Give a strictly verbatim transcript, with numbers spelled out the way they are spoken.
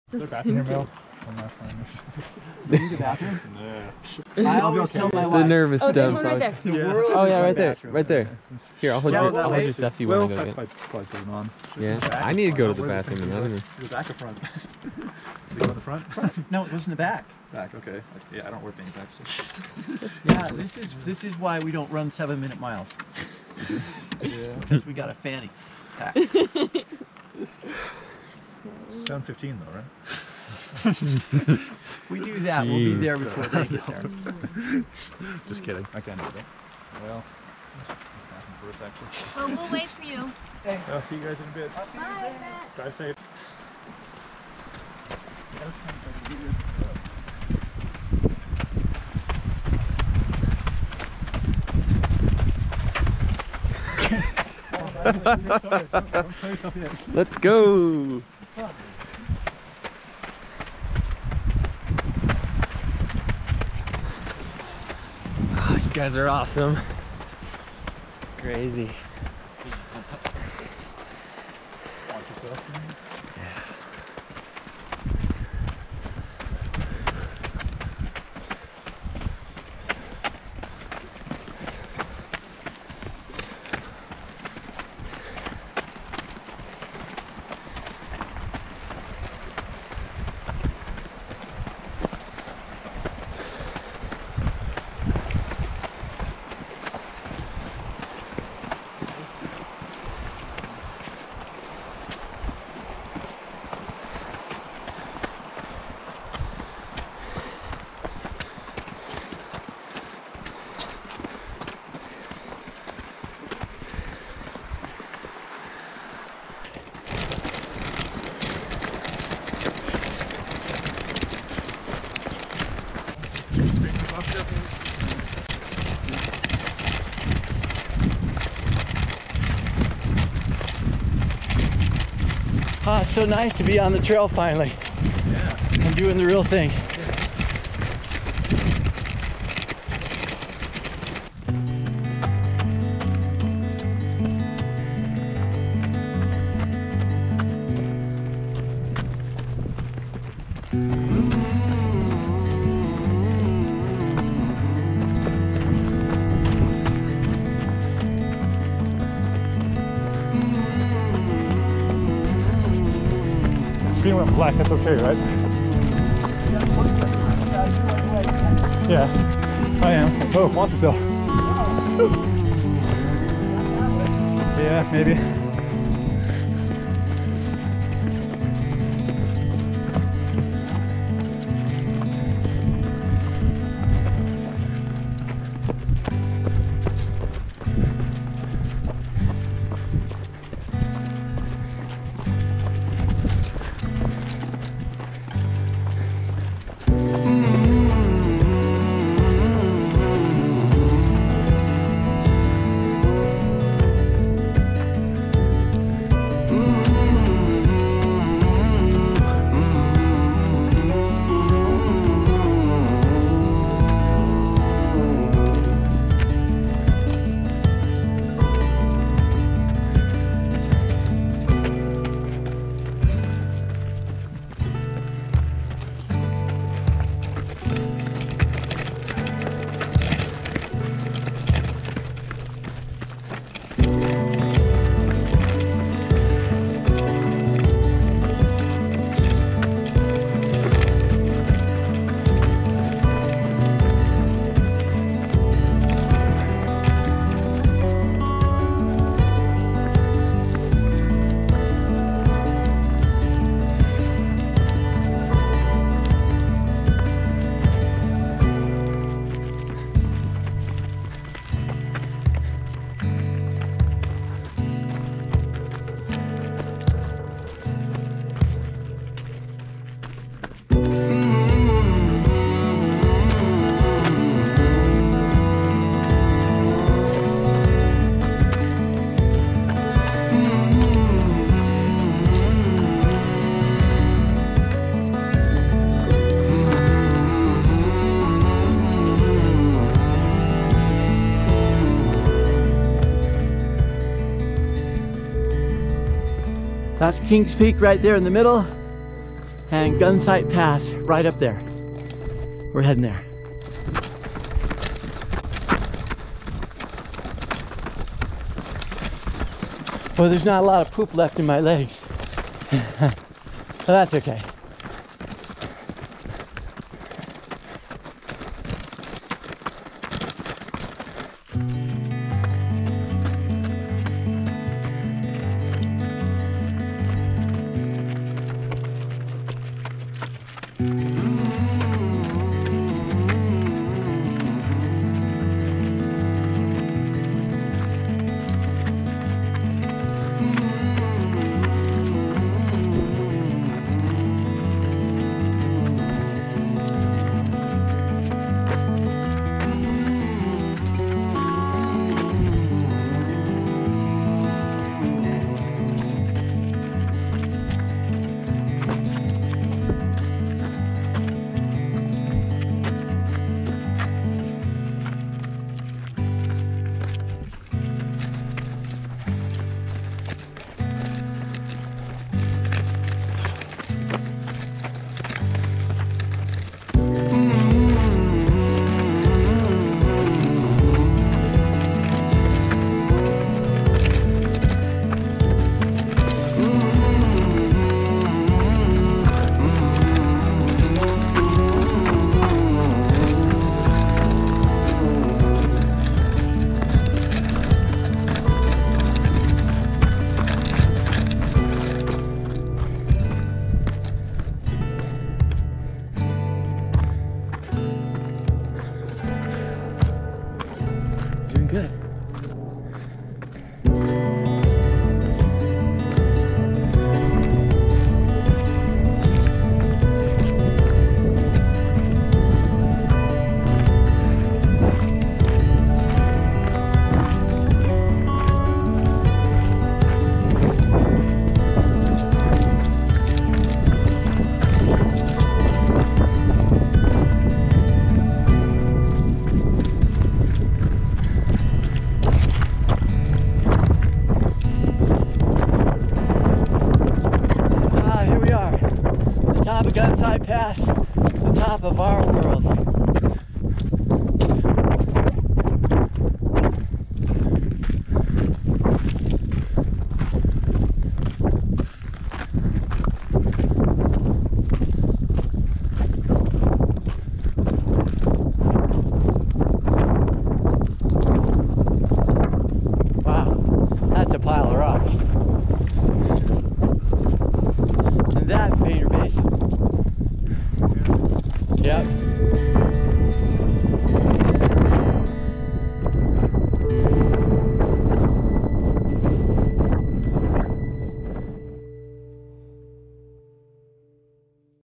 Is there a bathroom here, Mel? One last time. You need a bathroom? No. I always okay. tell my The wife. nervous Oh, there's dumps. one right there. The Yeah. world Oh is yeah, my right there, bathroom. right there. Here, I'll hold Yeah, your, that I'll hold way. your stuff if you Well, want to go probably, get. probably put it on. Yeah, Back I or need to front? go to the Where does bathroom this and thing I go? don't Is it back or front? Does it go in the front? No, it goes in the back. Back, okay. Yeah, I don't wear fanny packs. So. Yeah, this is this is why we don't run seven minute miles. Yeah. Because we got a fanny pack. seven fifteen though, right? We do that. We'll be there Jeez. before they get there. Just kidding. I can't do that. Well, first actually. Well, we'll wait for you. I'll see you guys in a bit. Bye. Drive safe. Let's go. Oh, you guys are awesome. Crazy. Watch yourself. Ah, it's so nice to be on the trail finally. Yeah. I'm doing the real thing. Screen went black, that's okay, right? Yeah, I am. Oh, watch yourself. Yeah, maybe. That's Kings Peak right there in the middle. and Gunsight Pass right up there. We're heading there. Well, there's not a lot of poop left in my legs. But that's okay. Good. Top of Gunsight Pass, the top of our world. Wow, that's a pile of rocks. And that's Painter Basin. Yep.